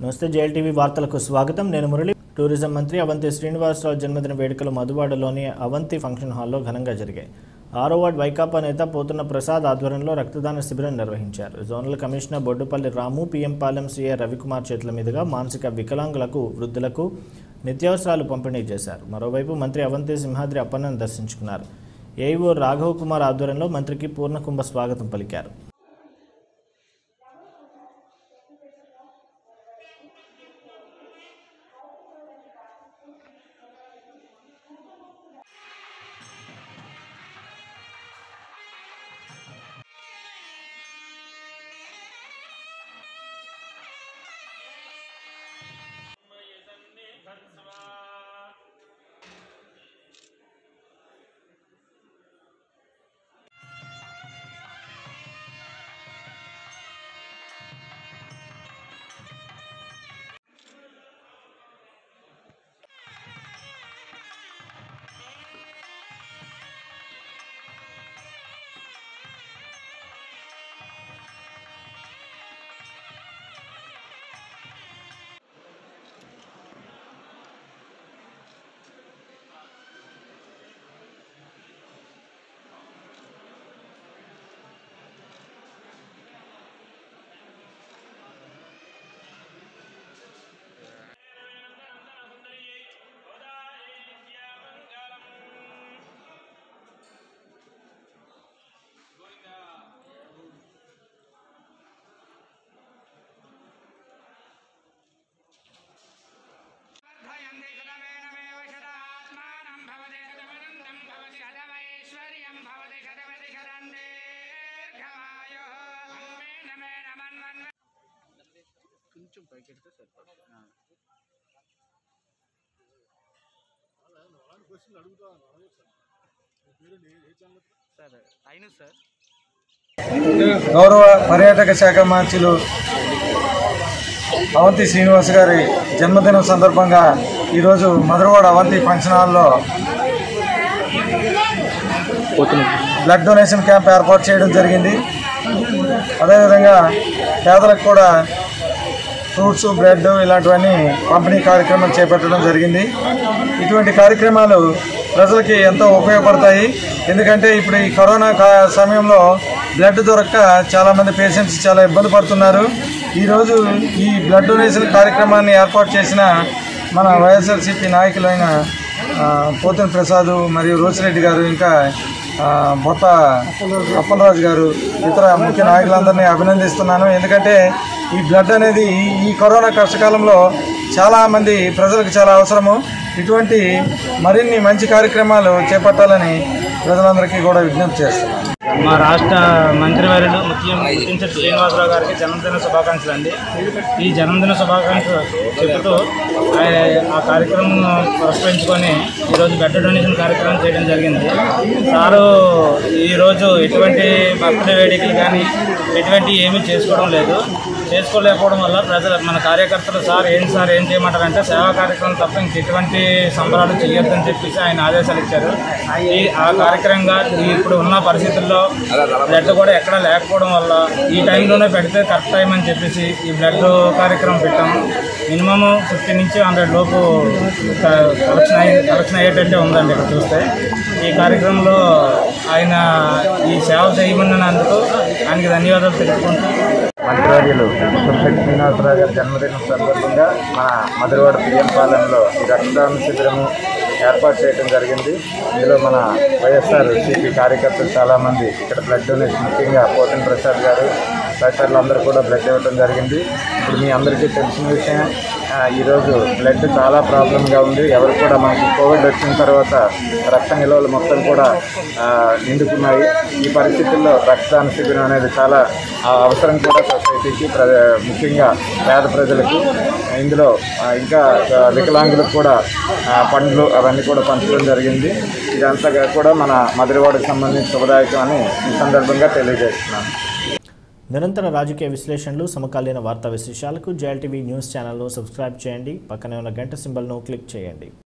నమస్తే జేఎల్టీవీ వార్తలకు స్వాగతం. నేను మురళి. టూరిజం మంత్రి అవంతి శ్రీనివాసరావు జన్మదిన వేడుకలు మధువాడలోని అవంతి ఫంక్షన్ హాల్లో ఘనంగా జరిగాయి. 6వ వార్డు వైకాపా నేత పోతున్న ప్రసాద్ ఆధ్వర్యంలో రక్తదాన శిబిరం నిర్వహించారు. Zonal commissioner Boddupalli Ramu, PM Palem CA Ravikumar చేతుల మీదుగా మానసిక వికలాంగులకు, వృద్ధులకు నిత్యావసరాలు పంపిణీ చేశారు. మరోవైపు మంత్రి అవంతి సింహాద్రి అప్పన్నను దర్శించుకున్నారు. ఏఈఓ రాఘవ్ కుమార్ ఆధ్వర్యంలో మంత్రికి పూర్ణకుంభ స్వాగతం పలికారు. కొంచెం పైకెడితే సరిపడుతుంది. గౌరవ పర్యాటక శాఖ మంత్రులు అవంతి శ్రీనివాస్ గారి జన్మదినం సందర్భంగా ఈరోజు మధురవాడ అవంతి ఫంక్షన్ హాల్లో బ్లడ్ డొనేషన్ క్యాంప్ ఏర్పాటు చేయడం జరిగింది. అదేవిధంగా పేదలకు కూడా ఫ్రూట్స్, బ్రెడ్ ఇలాంటివన్నీ పంపిణీ కార్యక్రమాలు చేపట్టడం జరిగింది. ఇటువంటి కార్యక్రమాలు ప్రజలకి ఎంతో ఉపయోగపడతాయి. ఎందుకంటే ఇప్పుడు ఈ కరోనా సమయంలో బ్లడ్ దొరక్క చాలామంది పేషెంట్స్ చాలా ఇబ్బంది పడుతున్నారు. ఈరోజు ఈ బ్లడ్ డొనేషన్ కార్యక్రమాన్ని ఏర్పాటు చేసిన మన వైఎస్ఆర్సీపీ నాయకులైన పోతున్న ప్రసాద్ మరియు రోసిరెడ్డి గారు, ఇంకా బొత్త అప్పలరాజు గారు, ఇతర ముఖ్య నాయకులందరినీ అభినందిస్తున్నాను. ఎందుకంటే ఈ బ్లడ్ అనేది ఈ కరోనా కష్టకాలంలో చాలామంది ప్రజలకు చాలా అవసరము. ఇటువంటి మరిన్ని మంచి కార్యక్రమాలు చేపట్టాలని ప్రజలందరికీ కూడా విజ్ఞప్తి చేస్తున్నాను. మా రాష్ట్ర మంత్రివర్యులు ముఖ్యమంత్రి శ్రీనివాసరావు గారికి జన్మదిన శుభాకాంక్షలు అండి. ఈ జన్మదిన శుభాకాంక్షలు చెబుతూ ఆ కార్యక్రమం పురస్కరించుకొని ఈరోజు బ్లడ్ డొనేషన్ కార్యక్రమం చేయడం జరిగింది. సారు ఈరోజు ఎటువంటి బర్త్డే వేడుకలు కానీ ఎటువంటి ఏమీ చేసుకోలేకపోవడం వల్ల మన కార్యకర్తలు సార్ ఏం చేయమంటారంటే సేవా కార్యక్రమం తప్ప ఇంకెటువంటి సంబరాలు చేయొద్దని చెప్పేసి ఆయన ఆదేశాలు ఇచ్చారు. ఆ కార్యక్రమంగా ఇప్పుడు ఉన్న పరిస్థితుల్లో బ్లడ్ కూడా ఎక్కడా లేకపోవడం వల్ల ఈ టైంలోనే పెడితే కరెక్ట్ టైం అని చెప్పేసి ఈ బ్లడ్ కార్యక్రమం పెట్టాము. మినిమం 50 నుంచి 100 లోపు కలెక్షన్ అయ్యేటట్టే ఉందండి ఇక్కడ చూస్తే. ఈ కార్యక్రమంలో ఆయన ఈ సేవ చేయమన్నందుకు ఆయనకి ధన్యవాదాలు తెలుపుకుంటూ మంత్రివర్యులు శ్రీనివాసరావు గారి జన్మదినం సందర్భంగా మన మధురవాడ పీఎం పాలెంలో ఈ రక్తదాన శిబిరము ఏర్పాటు చేయడం జరిగింది. ఇందులో మన వైఎస్ఆర్సీపీ కార్యకర్తలు చాలామంది ఇక్కడ బ్లడ్ డొనేషన్, ముఖ్యంగా పోతున్న ప్రసాద్ గారు తదితరులు అందరూ కూడా బ్లడ్ ఇవ్వడం జరిగింది. ఇప్పుడు మీ అందరికీ తెలిసిన విషయం, ఈరోజు బ్లడ్ చాలా ప్రాబ్లంగా ఉంది. ఎవరు కూడా మనకి కోవిడ్ వచ్చిన తర్వాత రక్త నిల్వలు మొత్తం కూడా నిండుకున్నాయి. ఈ పరిస్థితుల్లో రక్తదాన శిబిరం అనేది చాలా అవసరం కూడా సొసైటీకి, ముఖ్యంగా పేద ప్రజలకు. ఇందులో ఇంకా వికలాంగులకు కూడా పండ్లు అవన్నీ కూడా పంచడం జరిగింది. ఇదంతా కూడా మన మధురవాడకు సంబంధించిన శుభదాయకం అని ఈ సందర్భంగా తెలియజేస్తున్నాను. నిరంతర రాజకీయ విశ్లేషణలు, సమకాలీన వార్తా విశేషాలకు జేఎల్టీవీ న్యూస్ ఛానల్ను సబ్స్క్రైబ్ చేయండి. పక్కనే ఉన్న గంట సింబల్ను క్లిక్ చేయండి.